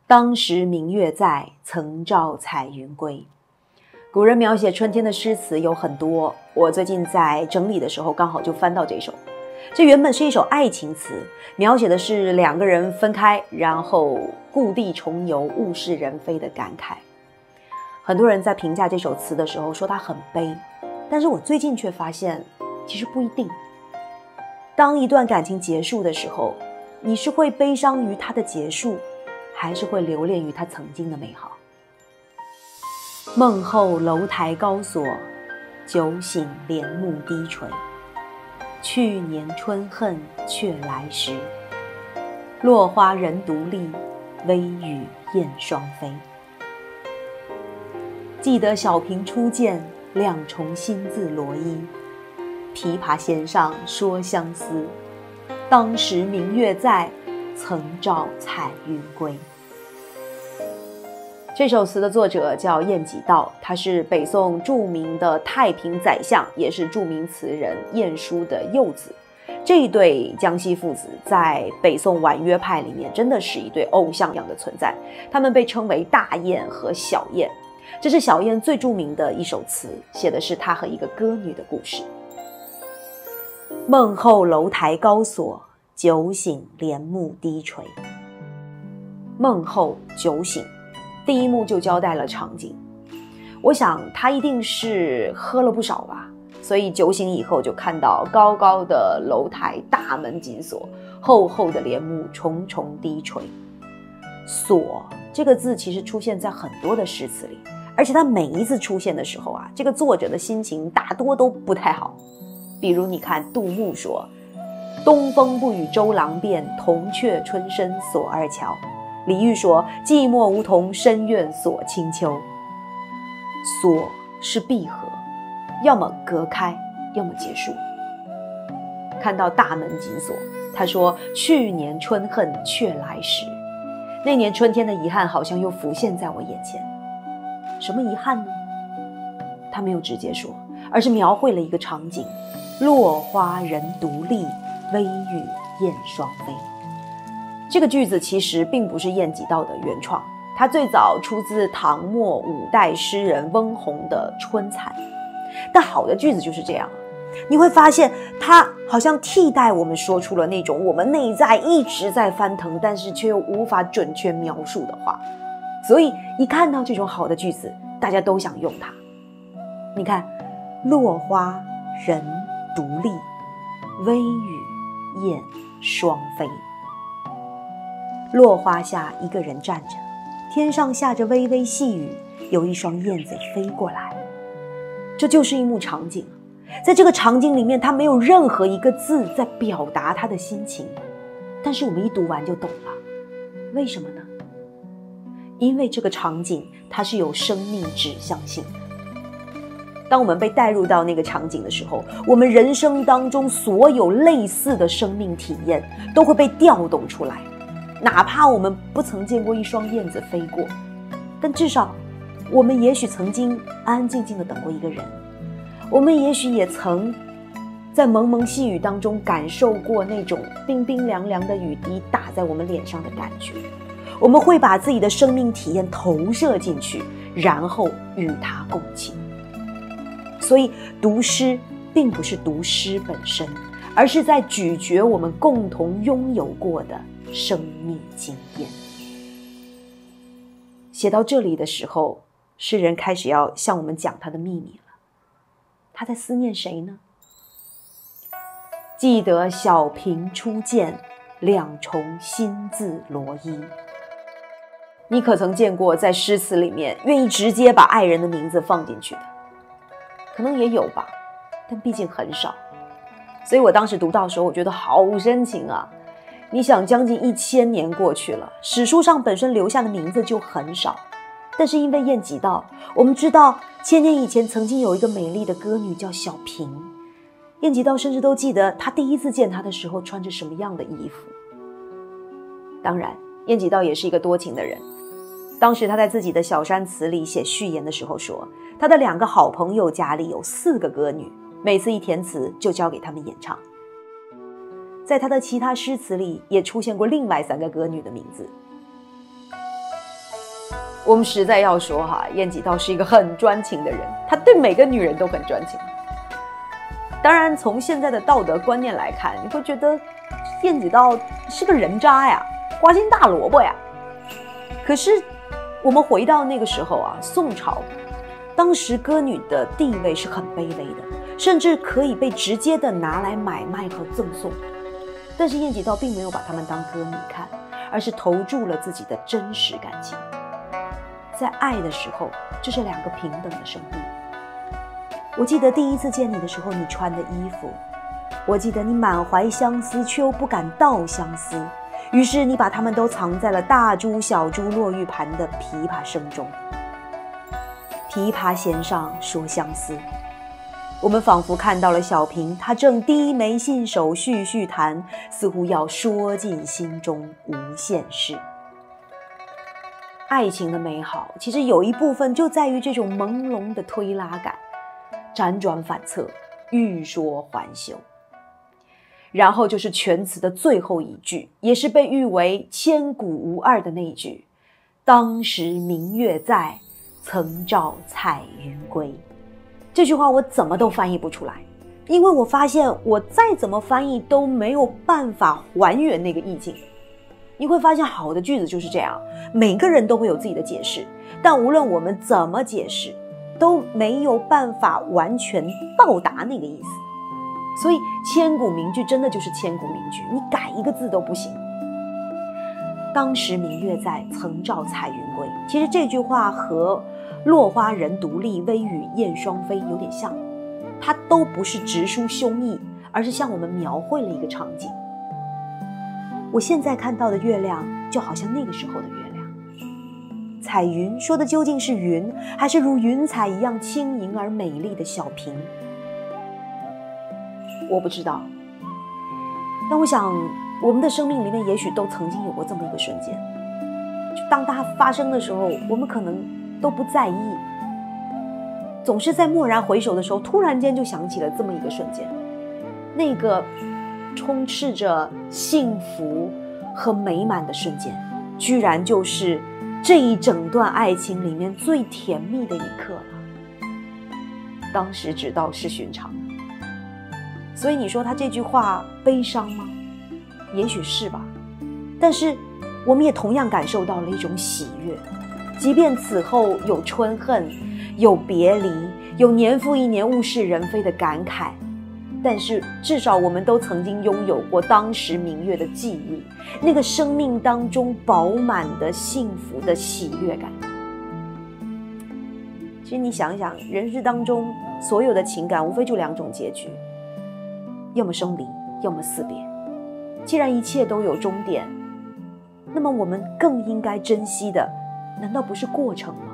当时明月在，曾照彩云归。古人描写春天的诗词有很多，我最近在整理的时候刚好就翻到这首。这原本是一首爱情词，描写的是两个人分开，然后故地重游，物是人非的感慨。很多人在评价这首词的时候说它很悲，但是我最近却发现其实不一定。当一段感情结束的时候，你是会悲伤于它的结束，还是会留恋于它曾经的美好？梦后楼台高锁，酒醒帘幕低垂。去年春恨却来时，落花人独立，微雨燕双飞。记得小平初见，两重新自罗衣。琵琶弦上说相思，当时明月在，曾照彩云归。这首词的作者叫晏几道，他是北宋著名的太平宰相，也是著名词人晏殊的幼子。这一对江西父子在北宋婉约派里面真的是一对偶像一样的存在，他们被称为大晏和小晏。这是小晏最著名的一首词，写的是他和一个歌女的故事。梦后楼台高锁，酒醒帘幕低垂。梦后酒醒，第一幕就交代了场景。我想他一定是喝了不少吧，所以酒醒以后就看到高高的楼台，大门紧锁，厚厚的帘幕重重低垂。锁这个字其实出现在很多的诗词里，而且它每一次出现的时候啊，这个作者的心情大多都不太好。比如你看杜牧说，东风不与周郎便，铜雀春深锁二乔。李煜说，寂寞梧桐深院锁清秋。锁是闭合，要么隔开，要么结束。看到大门紧锁，他说去年春恨却来时，那年春天的遗憾好像又浮现在我眼前。什么遗憾呢？他没有直接说，而是描绘了一个场景，落花人独立，微雨燕双飞。这个句子其实并不是晏几道的原创，它最早出自唐末五代诗人翁洪的《春蚕》。但好的句子就是这样，你会发现它好像替代我们说出了那种我们内在一直在翻腾，但是却又无法准确描述的话。所以一看到这种好的句子，大家都想用它。你看，落花人独立，微雨燕双飞。落花下一个人站着，天上下着微微细雨，有一双燕子飞过来。这就是一幕场景，在这个场景里面，他没有任何一个字在表达他的心情，但是我们一读完就懂了。为什么呢？因为这个场景它是有生命指向性的。当我们被带入到那个场景的时候，我们人生当中所有类似的生命体验都会被调动出来。哪怕我们不曾见过一双燕子飞过，但至少我们也许曾经安安静静地等过一个人，我们也许也曾在蒙蒙细雨当中感受过那种冰冰凉凉的雨滴打在我们脸上的感觉。我们会把自己的生命体验投射进去，然后与它共情。所以读诗并不是读诗本身，而是在咀嚼我们共同拥有过的生命经验。写到这里的时候，诗人开始要向我们讲他的秘密了。他在思念谁呢？记得小平初见，两重新自罗衣。你可曾见过在诗词里面愿意直接把爱人的名字放进去的？可能也有吧，但毕竟很少。所以我当时读到的时候，我觉得好深情啊。你想，将近1000年过去了，史书上本身留下的名字就很少，但是因为晏几道，我们知道1000年以前曾经有一个美丽的歌女叫小平。晏几道甚至都记得他第一次见她的时候穿着什么样的衣服。当然，晏几道也是一个多情的人。当时他在自己的小山词里写序言的时候说，他的2个好朋友家里有4个歌女，每次一填词就交给他们演唱。在他的其他诗词里也出现过另外3个歌女的名字。 我们实在要说哈，晏几道是一个很专情的人，他对每个女人都很专情。当然，从现在的道德观念来看，你会觉得晏几道是个人渣呀，花心大萝卜呀。可是我们回到那个时候啊，宋朝，当时歌女的地位是很卑微的，甚至可以被直接的拿来买卖和赠送。但是晏几道并没有把她们当歌女看，而是投注了自己的真实感情。在爱的时候，这是两个平等的生命。我记得第一次见你的时候，你穿的衣服；我记得你满怀相思，却又不敢道相思，于是你把它们都藏在了大珠小珠落玉盘的琵琶声中。琵琶弦上说相思，我们仿佛看到了小平，他正低眉信手续续弹，似乎要说尽心中无限事。爱情的美好，其实有一部分就在于这种朦胧的推拉感，辗转反侧，欲说还休。然后就是全词的最后一句，也是被誉为千古无二的那一句：当时明月在，曾照彩云归。这句话我怎么都翻译不出来，因为我发现我再怎么翻译都没有办法还原那个意境。你会发现好的句子就是这样，每个人都会有自己的解释，但无论我们怎么解释，都没有办法完全到达那个意思。所以千古名句真的就是千古名句，你改一个字都不行。当时明月在，曾照彩云归。其实这句话和落花人独立，微雨燕双飞有点像，它都不是直抒胸臆，而是向我们描绘了一个场景。我现在看到的月亮，就好像那个时候的月亮。彩云说的究竟是云，还是如云彩一样轻盈而美丽的小平？我不知道，但我想我们的生命里面也许都曾经有过这么一个瞬间，就当它发生的时候，我们可能都不在意，总是在蓦然回首的时候，突然间就想起了这么一个瞬间，那个充斥着幸福和美满的瞬间，居然就是这一整段爱情里面最甜蜜的一刻了。当时只道是寻常。所以你说他这句话悲伤吗？也许是吧，但是我们也同样感受到了一种喜悦，即便此后有春恨，有别离，有年复一年物是人非的感慨，但是至少我们都曾经拥有过当时明月的记忆，那个生命当中饱满的幸福的喜悦感。其实你想想，人世当中所有的情感无非就两种结局，要么生离，要么死别。既然一切都有终点，那么我们更应该珍惜的，难道不是过程吗？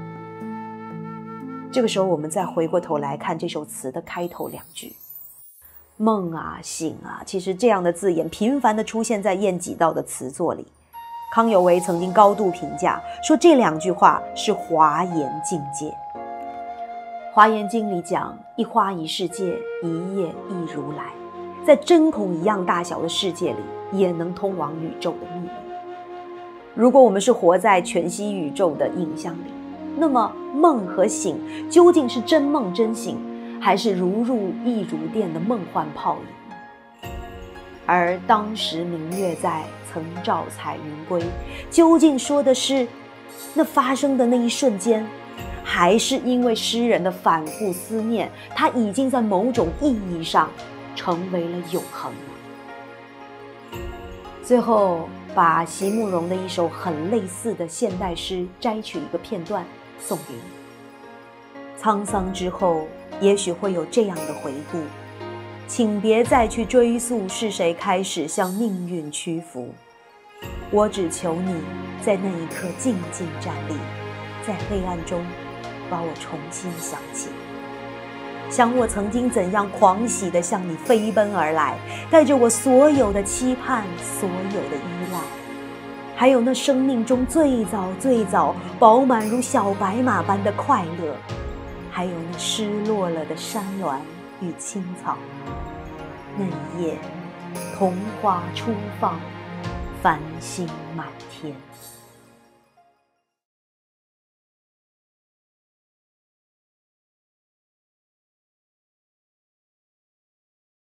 这个时候我们再回过头来看这首词的开头两句，梦啊醒啊，其实这样的字眼频繁地出现在晏几道的词作里。康有为曾经高度评价说，这两句话是华严境界。华严经里讲，一花一世界，一叶一如来，在针孔一样大小的世界里，也能通往宇宙的秘密。如果我们是活在全息宇宙的影像里，那么梦和醒究竟是真梦真醒，还是如入亦如电的梦幻泡影？而当时明月在，曾照彩云归，究竟说的是那发生的那一瞬间，还是因为诗人的反复思念，它已经在某种意义上成为了永恒呢？最后把席慕容的一首很类似的现代诗摘取一个片段送给你。沧桑之后，也许会有这样的回顾，请别再去追溯是谁开始向命运屈服，我只求你在那一刻静静站立，在黑暗中把我重新想起，想我曾经怎样狂喜地向你飞奔而来，带着我所有的期盼，所有的依赖，还有那生命中最早最早饱满如小白马般的快乐，还有那失落了的山峦与青草。那一夜，桐花初放，繁星满天。